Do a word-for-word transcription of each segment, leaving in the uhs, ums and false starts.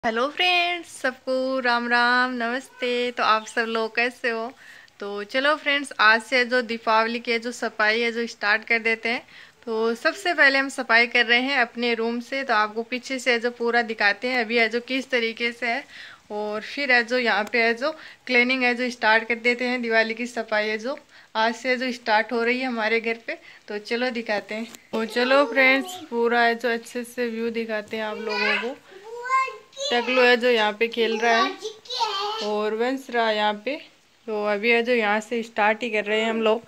Hello friends, सबको राम राम नमस्ते। तो आप सब लोग कैसे हो? तो चलो फ्रेंड्स, आज से जो दीपावली की जो सफाई है जो स्टार्ट कर देते हैं। तो सबसे पहले हम सफाई कर रहे हैं अपने रूम से। तो आपको पीछे से जो पूरा दिखाते हैं अभी है जो किस तरीके से है। और फिर है जो यहाँ पे है जो क्लीनिंग है जो स्टार्ट कर देते हैं। दिवाली की सफाई है जो आज से जो स्टार्ट हो रही है हमारे घर पे। तो चलो दिखाते हैं। तो चलो फ्रेंड्स, पूरा है जो अच्छे से व्यू दिखाते हैं आप लोगों को। टकलू है जो यहाँ पे खेल रहा है और वंश रहा है यहाँ पे। तो अभी है जो यहाँ से स्टार्ट ही कर रहे हैं हम लोग।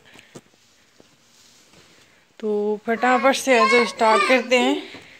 तो फटाफट से है जो स्टार्ट करते हैं।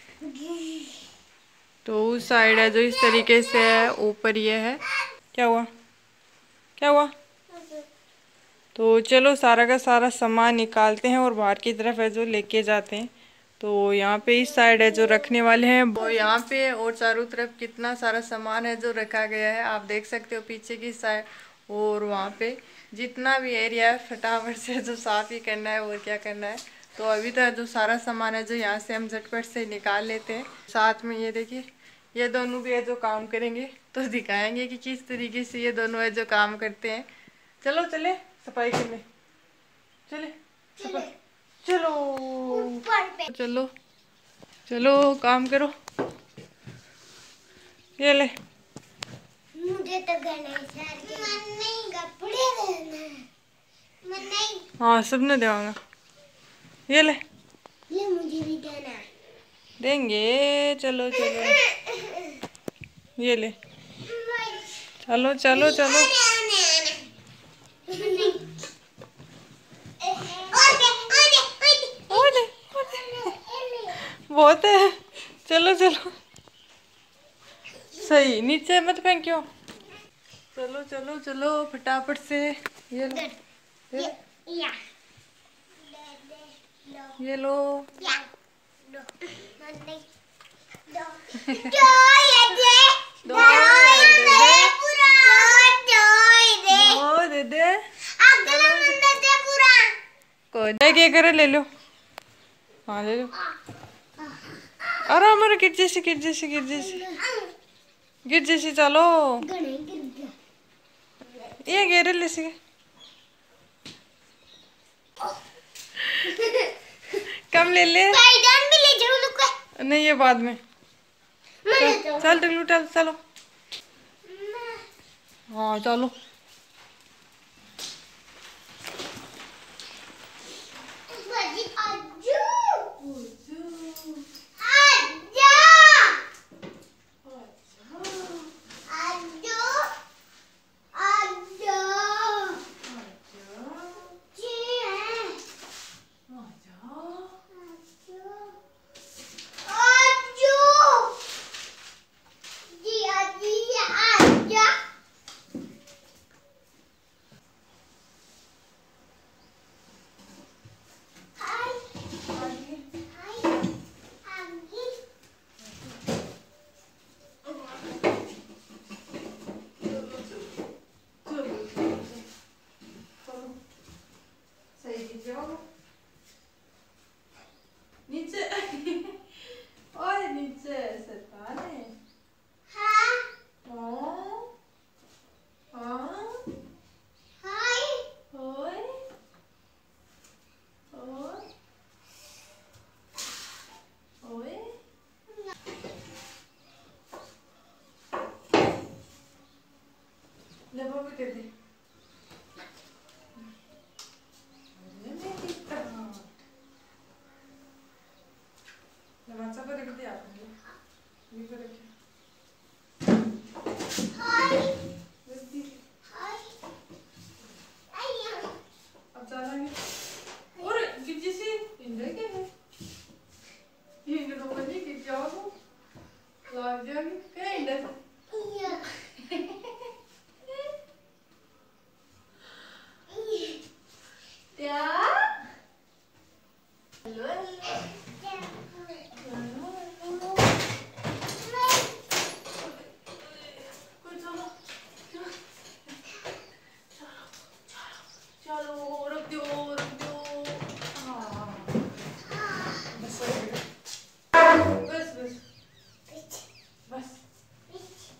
तो उस साइड है जो इस तरीके से है, ऊपर ये है। क्या हुआ क्या हुआ? तो चलो सारा का सारा सामान निकालते हैं और बाहर की तरफ है जो लेके जाते हैं। तो यहाँ पे इस साइड है जो रखने वाले हैं वो यहाँ पे, और चारों तरफ कितना सारा सामान है जो रखा गया है आप देख सकते हो पीछे की साइड। और वहाँ पे जितना भी एरिया है फटाफट से जो साफ ही करना है और क्या करना है। तो अभी तो जो सारा सामान है जो यहाँ से हम झटपट से निकाल लेते हैं। साथ में ये देखिए, ये दोनों भी है जो काम करेंगे। तो दिखाएंगे कि किस तरीके से ये दोनों है जो काम करते हैं। चलो चले सफाई करने, चले सफाई, चलो चलो चलो काम करो। ये ले, मुझे तो गणेश नहीं कपड़े देना मैं नहीं। हाँ सबने देवांगा। ये ले, ये मुझे भी देना देंगे। चलो चलो ये ले, चलो चलो चलो। बहुत है, चलो चलो। सही, नीचे मत फेंकियो। चलो चलो चलो फटाफट से। ये लो, ये, या ये लो। या दो नहीं दो दो ये दे दो दे दे, पूरा दो दे दो दे दे। अगला बंदा दे पूरा कोई क्या करे, ले लो। हाँ ले लो। अरे हमारे गिर जैसी गिर जैसी गिर जैसी गिर जैसी चलो। गणे गिर गया ये गेरे ले सी कम ले ले। पायदान भी ले जाओ लोग। नहीं ये बाद में। चल चल टकलू चल चलो। हाँ चलो। नीचे ओए नीचे शैतान है। हाँ हाँ हाय ओए ओए ओए। ले वो भी दे दे। अच्छा पर रख दिया आपने, ये पर रखिए। हाय हाय आया अब चलेंगे। और गिज्जी सी इंदर के है ये इंदर तो बनी कि जाओ लाग जाएगी क्या इंदर क्या। हेलो हेलो चलो रख दो रख दो। हाँ बस बस बस बस।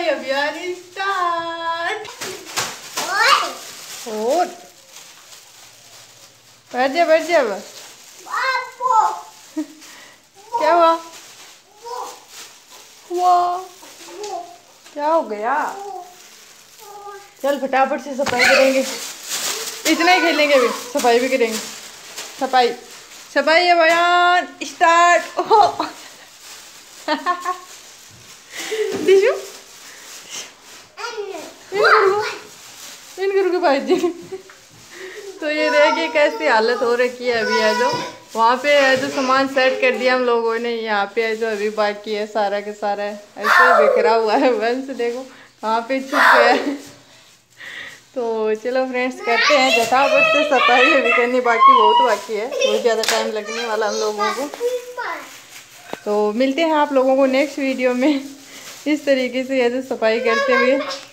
अभियान स्टार्ट। ओए और बैठ जा बैठ जा अब। बापू क्या हुआ? वो हुआ वो क्या हो गया? वो चल फटाफट से सफाई करेंगे, इतना ही खेलेंगे, अभी सफाई भी करेंगे। सफाई सफाई अभियान स्टार्ट। ओहो दिशु इन गुरु के भाई जी। तो ये देखिए कैसी हालत हो रखी है अभी है जो, वहाँ पे है जो सामान सेट कर दिया हम लोगों ने, यहाँ पे है जो अभी बाकी है सारा के सारा है ऐसे बिखरा हुआ है। वंश देखो वहाँ पे छुप गया है। तो चलो फ्रेंड्स करते हैं झटाफट से सफाई, अभी करनी बाकी बहुत बाकी है, बहुत ज़्यादा टाइम लगने वाला हम लोगों को। तो मिलते हैं आप लोगों को नेक्स्ट वीडियो में इस तरीके से ये जो सफाई करते हुए।